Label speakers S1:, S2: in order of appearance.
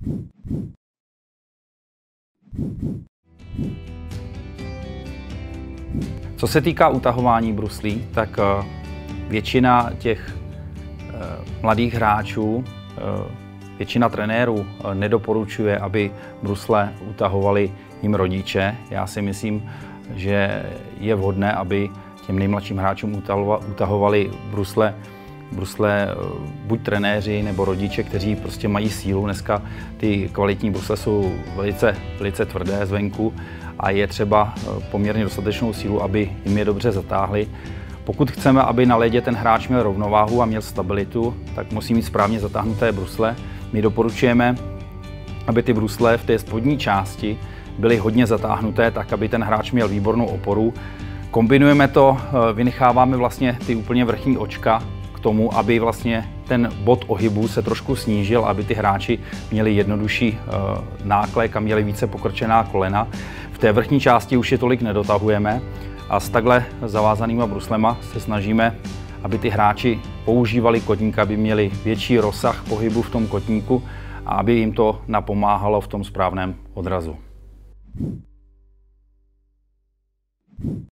S1: Co se týká utahování bruslí, tak většina těch mladých hráčů, většina trenérů nedoporučuje, aby brusle utahovali jim rodiče. Já si myslím, že je vhodné, aby těm nejmladším hráčům utahovali brusle buď trenéři nebo rodiče, kteří prostě mají sílu. Dneska ty kvalitní brusle jsou velice tvrdé zvenku a je třeba poměrně dostatečnou sílu, aby jim je dobře zatáhli. Pokud chceme, aby na ledě ten hráč měl rovnováhu a měl stabilitu, tak musí mít správně zatáhnuté brusle. My doporučujeme, aby ty brusle v té spodní části byly hodně zatáhnuté, tak aby ten hráč měl výbornou oporu. Kombinujeme to, vynecháváme vlastně ty úplně vrchní očka k tomu, aby vlastně ten bod ohybu se trošku snížil, aby ty hráči měli jednodušší náklek a měli více pokrčená kolena. V té vrchní části už je tolik nedotahujeme a s takhle zavázanýma bruslema se snažíme, aby ty hráči používali kotník, aby měli větší rozsah pohybu v tom kotníku a aby jim to napomáhalo v tom správném odrazu.